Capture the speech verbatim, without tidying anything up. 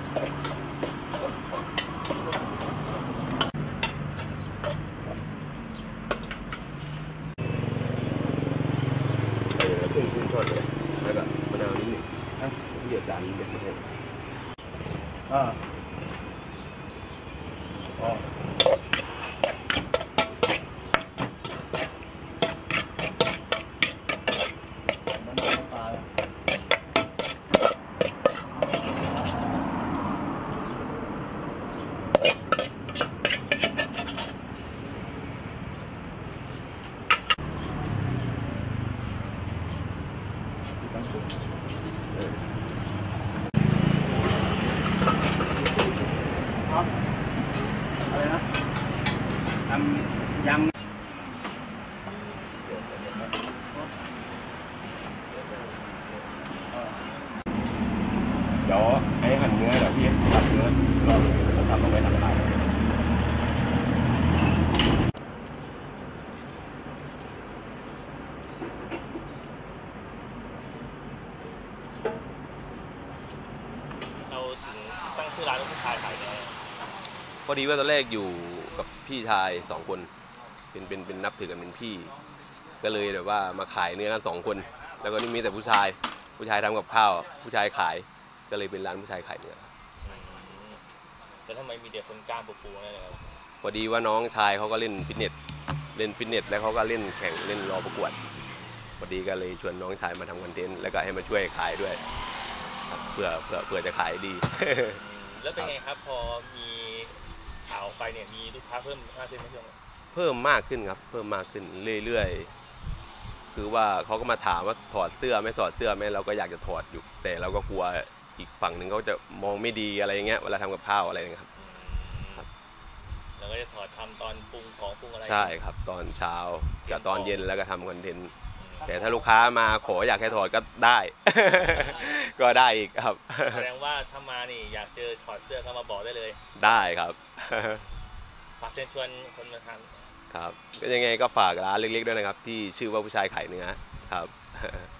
ขึ้นขึ้นทอดเลยแล้วก็มะนาวนิดหนึ่งเดือดจานนิดหนึ่งให้อ่าอ๋ออะไรนะทำยำเดี๋ยวไอ้หั่นเนื้อเดี๋ยวพี่ตัดเนื้อรอบแล้วทำเอาไว้ทำอะไรเราถึงตั้งชื่อร้านว่าผู้ชายขายเนื้อพอดีว่าตอนแรกอยู่กับพี่ชายสองคนเป็นเป็นเป็นนับถือกันเป็นพี่ก็เลยแบบว่ามาขายเนื้อกันสองคนแล้วก็นี่มีแต่ผู้ชายผู้ชายทำกับข้าวผู้ชายขายก็เลยเป็นร้านผู้ชายขายเนื้อแล้วทำไมมีเด็กคนกล้ามปูๆนั่นเลยครับพอดีว่าน้องชายเขาก็เล่นฟิตเนสเล่นฟิตเนสแล้วเขาก็เล่นแข่งเล่นรอประกวดพอดีก็เลยชวนน้องชายมาทำคอนเทนต์แล้วก็ให้มาช่วยขายด้วยเพื่อเพื่อเพื่อจะขายดีแล้วเป็นไงครับพอมีข่าวไปเนี่ยมีลูกค้าเพิ่มมากขึ้นไหมช่วงเพิ่มมากขึ้นครับเพิ่มมากขึ้นเรื่อยๆคือว่าเขาก็มาถามว่าถอดเสื้อไม่ถอดเสื้อไหมเราก็อยากจะถอดอยู่แต่เราก็กลัวอีกฝั่งหนึ่งเขาจะมองไม่ดีอะไรอย่างเงี้ยเวลาทำกับข้าวอะไรอย่างเงี้ยครับเราก็จะถอดทำตอนปรุงของปรุงอะไรใช่ครับตอนเช้ากับตอนเย็นแล้วก็ทำคอนเทนต์แต่ถ้าลูกค้ามาขออยากให้ถอดก็ได้ ก็ได้อีกครับแสดงว่าถ้ามานี่อยากเจอถอดเสื้อก็มาบอกได้เลยได้ครับฝากเชิญชวนคนมาทานครับก็ยังไงก็ฝากร้านเล็กๆด้วยนะครับที่ชื่อว่าผู้ชายขายเนื้อครับ